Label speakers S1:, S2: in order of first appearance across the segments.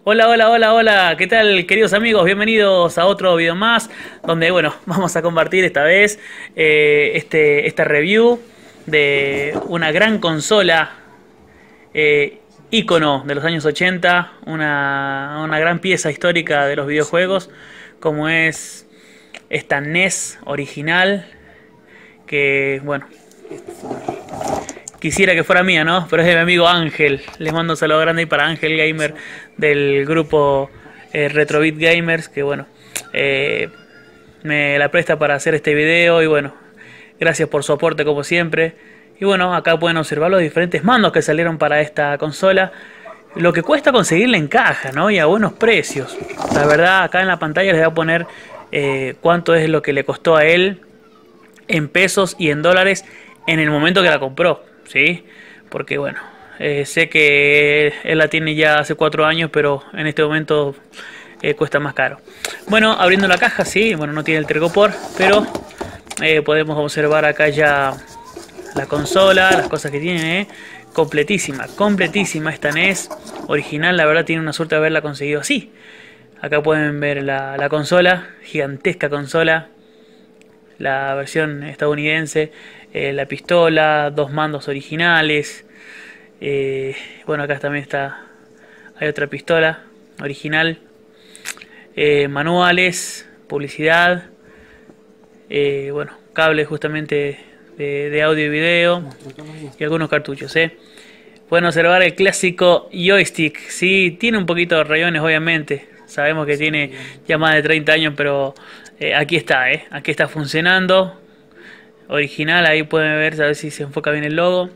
S1: Hola, hola, hola, hola, ¿qué tal queridos amigos? Bienvenidos a otro video más, donde bueno, vamos a compartir esta vez esta review de una gran consola, ícono de los años 80, una gran pieza histórica de los videojuegos, como es esta NES original, que bueno, quisiera que fuera mía, ¿no? Pero es de mi amigo Ángel. Les mando un saludo grande ahí para Ángel Gamer del grupo Retrobit Gamers, que bueno, eh, me la presta para hacer este video y bueno, gracias por su aporte como siempre. Y bueno, acá pueden observar los diferentes mandos que salieron para esta consola. Lo que cuesta conseguirla en caja, ¿no? Y a buenos precios. La verdad, acá en la pantalla les voy a poner cuánto es lo que le costó a él en pesos y en dólares en el momento que la compró, ¿sí? Porque bueno, sé que él la tiene ya hace 4 años, pero en este momento cuesta más caro. Bueno, abriendo la caja, sí, bueno, no tiene el tergopor, pero podemos observar acá ya la consola, las cosas que tiene, completísima, completísima esta NES original. La verdad tiene una suerte de haberla conseguido así. Acá pueden ver la consola, gigantesca consola, la versión estadounidense, la pistola, dos mandos originales. Bueno, acá también hay otra pistola original, manuales, publicidad, bueno, cables justamente de audio y video y algunos cartuchos. Pueden observar el clásico joystick, sí, tiene un poquito de rayones obviamente, sabemos que tiene ya más de 30 años, pero aquí está, aquí está funcionando, original. Ahí pueden ver, a ver si se enfoca bien el logo.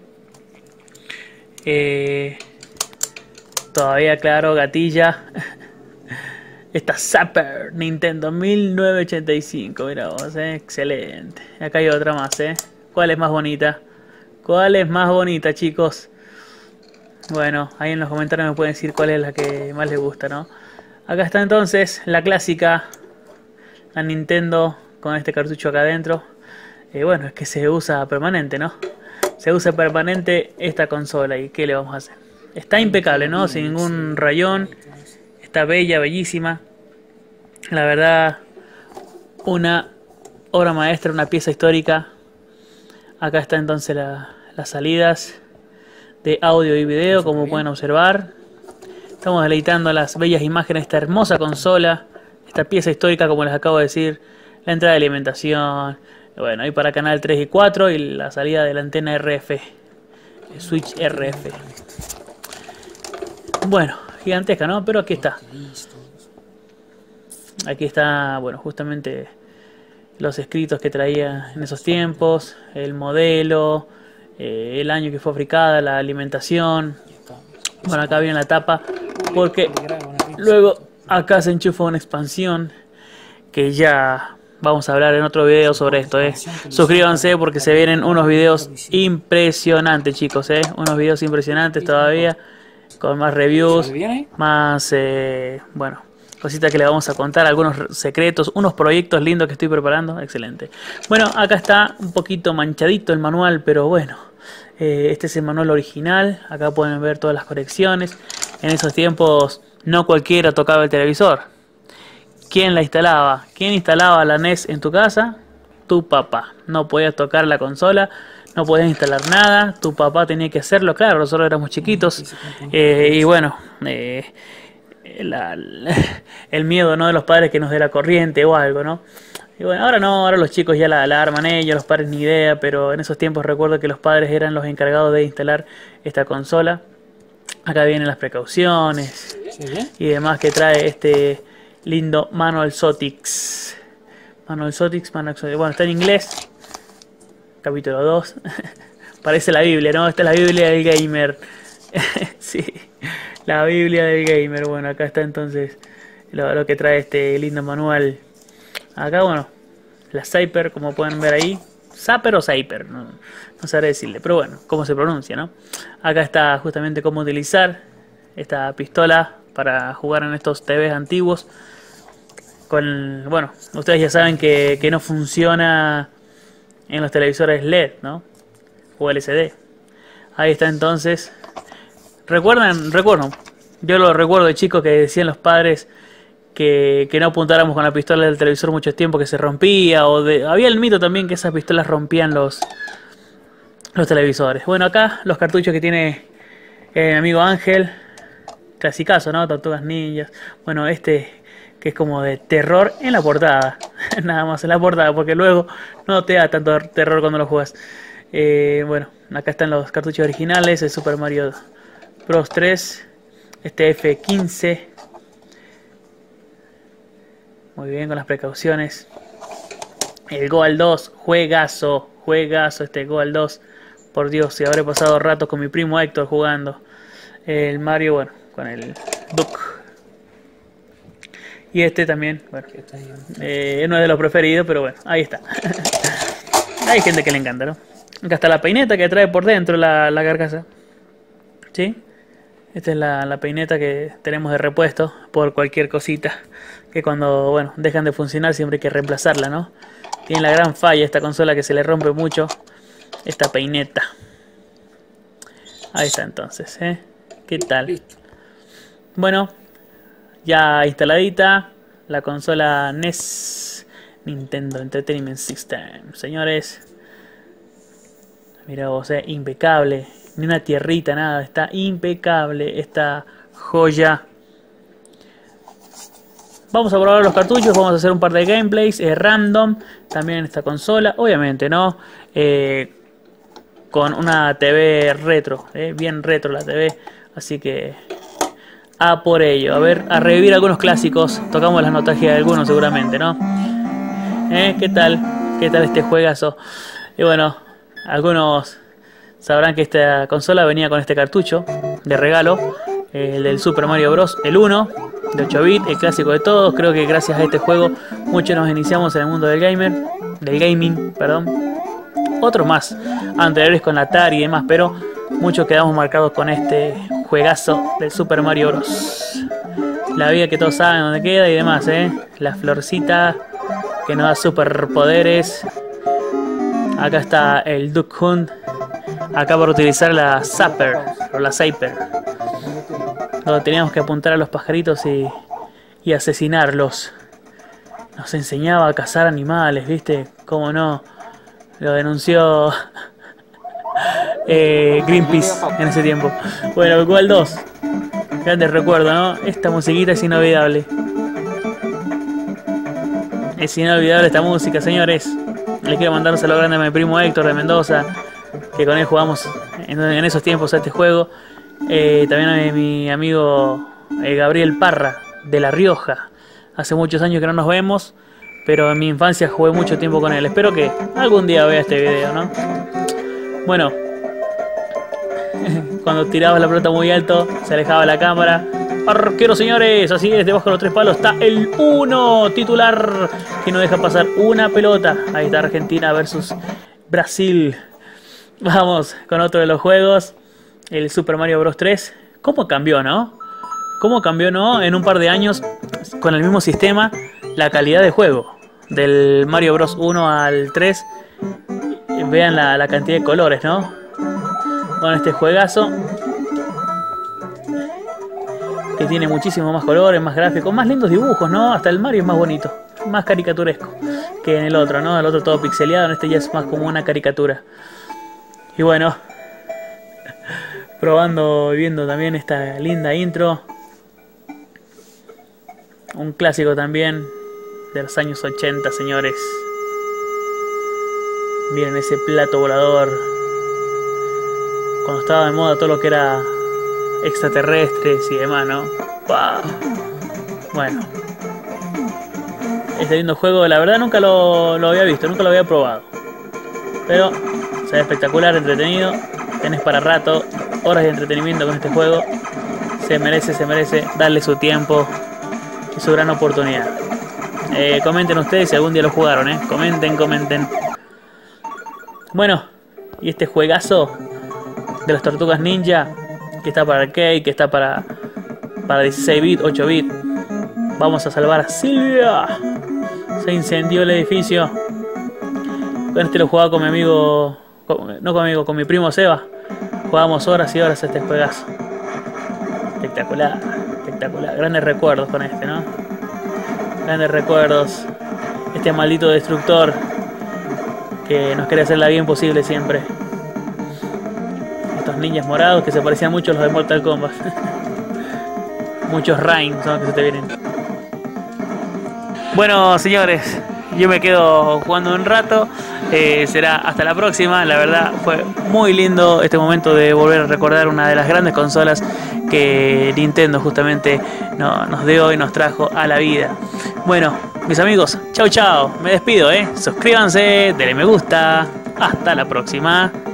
S1: Todavía claro, gatilla. Esta Zapper Nintendo 1985, mira vos, excelente. Acá hay otra más, ¿Cuál es más bonita? ¿Cuál es más bonita, chicos? Bueno, ahí en los comentarios me pueden decir cuál es la que más les gusta, ¿no? Acá está entonces la clásica, la Nintendo con este cartucho acá adentro. Bueno, es que se usa permanente, ¿no? Se usa permanente esta consola. ¿Y qué le vamos a hacer? Está impecable, ¿no? Sin ningún rayón. Está bella, bellísima. La verdad, una obra maestra, una pieza histórica. Acá está entonces las salidas de audio y video, como pueden observar. Estamos deleitando las bellas imágenes de esta hermosa consola, esta pieza histórica, como les acabo de decir. La entrada de alimentación, bueno, ahí para canal 3 y 4 y la salida de la antena RF, el switch RF. Bueno, gigantesca, ¿no? Pero aquí está. Aquí está, bueno, justamente los escritos que traía en esos tiempos, el modelo, el año que fue fabricada, la alimentación. Bueno, acá viene la tapa, porque luego acá se enchufa una expansión que ya vamos a hablar en otro video sobre esto, Suscríbanse porque se vienen unos videos impresionantes, chicos, Unos videos impresionantes todavía, con más reviews, más, bueno, cositas que le vamos a contar, algunos secretos, unos proyectos lindos que estoy preparando, excelente. Bueno, acá está un poquito manchadito el manual, pero bueno, este es el manual original. Acá pueden ver todas las conexiones. En esos tiempos no cualquiera tocaba el televisor. ¿Quién la instalaba? ¿Quién instalaba la NES en tu casa? Tu papá. No podías tocar la consola, no podías instalar nada. Tu papá tenía que hacerlo, claro, nosotros éramos chiquitos. Y bueno, el miedo, ¿no?, de los padres que nos dé la corriente o algo, ¿no? Y bueno, ahora no, ahora los chicos ya la arman ellos, los padres ni idea, pero en esos tiempos recuerdo que los padres eran los encargados de instalar esta consola. Acá vienen las precauciones y demás que trae este lindo Manual Sotix. Manual Sotix, bueno, está en inglés. Capítulo 2. Parece la Biblia, ¿no? Esta es la Biblia del gamer. Sí, la Biblia del gamer. Bueno, acá está entonces lo que trae este lindo manual. Acá, bueno, la Zapper, como pueden ver ahí. Zapper o Zapper, no sabré decirle, pero bueno, cómo se pronuncia, ¿no? Acá está justamente cómo utilizar esta pistola para jugar en estos TVs antiguos. Bueno, ustedes ya saben que no funciona en los televisores LED, ¿no? O LCD. Ahí está entonces. Recuerdo, Yo lo recuerdo de chico que decían los padres que no apuntáramos con la pistola del televisor mucho tiempo, que se rompía, había el mito también que esas pistolas rompían los televisores. Bueno, acá los cartuchos que tiene mi amigo Ángel, clasicazo, ¿no? Tortugas Ninjas. Bueno, este que es como de terror en la portada, nada más en la portada, porque luego no te da tanto terror cuando lo juegas. Bueno, acá están los cartuchos originales, el Super Mario Bros 3, este F15. Muy bien, con las precauciones. El Goal 2, juegazo, juegazo este Goal 2. Por Dios, si habré pasado ratos con mi primo Héctor jugando. El Mario, bueno, con el Duck. Y este también, bueno, no es de los preferidos, pero bueno, ahí está. Hay gente que le encanta, ¿no? Acá está la peineta que trae por dentro la carcasa. ¿Sí? Esta es la peineta que tenemos de repuesto por cualquier cosita. Que cuando, bueno, dejan de funcionar siempre hay que reemplazarla, ¿no? Tiene la gran falla esta consola que se le rompe mucho esta peineta. Ahí está entonces, ¿eh? ¿Qué tal?
S2: Listo.
S1: Bueno, ya instaladita la consola NES, Nintendo Entertainment System. Señores, mira vos, impecable. Ni una tierrita, nada. Está impecable esta joya. Vamos a probar los cartuchos. Vamos a hacer un par de gameplays random también en esta consola. Obviamente, ¿no? Con una TV retro. Bien retro la TV. Así que a por ello. A ver, a revivir algunos clásicos. Tocamos las nostalgias de algunos seguramente, ¿no? ¿Qué tal? ¿Qué tal este juegazo? Y bueno, algunos sabrán que esta consola venía con este cartucho de regalo, el del Super Mario Bros. El 1, de 8 bits, el clásico de todos. Creo que gracias a este juego muchos nos iniciamos en el mundo del gaming, perdón. Otros más anteriores con la Atari y demás, pero muchos quedamos marcados con este juegazo del Super Mario Bros. La vida que todos saben dónde queda y demás, la florcita que nos da superpoderes. Acá está el Duck Hunt. Acá por utilizar la Zapper o la Zaper, donde teníamos que apuntar a los pajaritos y asesinarlos. Nos enseñaba a cazar animales, ¿viste? ¿Cómo no? Lo denunció Greenpeace en ese tiempo. Bueno, ¿cuál 2? Grandes recuerdos, ¿no? Esta musiquita es inolvidable. Es inolvidable esta música, señores. Le quiero mandar un saludo grande a mi primo Héctor de Mendoza, que con él jugamos en esos tiempos a este juego. También a mi amigo Gabriel Parra de La Rioja. Hace muchos años que no nos vemos, pero en mi infancia jugué mucho tiempo con él. Espero que algún día vea este video, ¿no? Bueno, cuando tirabas la pelota muy alto, se alejaba la cámara. Arquero, señores, así es, debajo de los 3 palos está el 1 titular, que no deja pasar una pelota. Ahí está Argentina versus Brasil. Vamos con otro de los juegos, el Super Mario Bros 3. ¿Cómo cambió, no? ¿Cómo cambió, no? En un par de años, con el mismo sistema, la calidad de juego. Del Mario Bros 1 al 3. Vean la cantidad de colores, ¿no? Con este juegazo, que tiene muchísimo más colores, más gráficos, más lindos dibujos, ¿no? Hasta el Mario es más bonito, más caricaturesco que en el otro, ¿no? El otro todo pixeleado, en este ya es más como una caricatura. Y bueno, probando y viendo también esta linda intro. Un clásico también de los años 80, señores. Miren ese plato volador. Cuando estaba de moda todo lo que era extraterrestres y demás, ¿no? ¡Wow! Bueno, este lindo juego, la verdad nunca lo había visto, nunca lo había probado. Pero se ve espectacular, entretenido. Tenés para rato, horas de entretenimiento con este juego. Se merece darle su tiempo y su gran oportunidad. Comenten ustedes si algún día lo jugaron, comenten. Bueno, y este juegazo de las Tortugas Ninja, que está para arcade, que está para 16 bits, 8 bits. Vamos a salvar a Silvia. Se incendió el edificio. Con este lo jugaba con mi amigo, con mi primo Seba. Jugábamos horas y horas a este juegazo. Espectacular, espectacular. Grandes recuerdos con este, ¿no? Grandes recuerdos. Este maldito destructor que nos quiere hacer la bien posible siempre. Estos ninjas morados que se parecían mucho a los de Mortal Kombat. Muchos Rain son los que se te vienen. Bueno, señores, yo me quedo jugando un rato. Será hasta la próxima. La verdad fue muy lindo este momento de volver a recordar una de las grandes consolas que Nintendo justamente nos dio y nos trajo a la vida. Bueno, mis amigos, chau chau, me despido, suscríbanse, denle me gusta, hasta la próxima.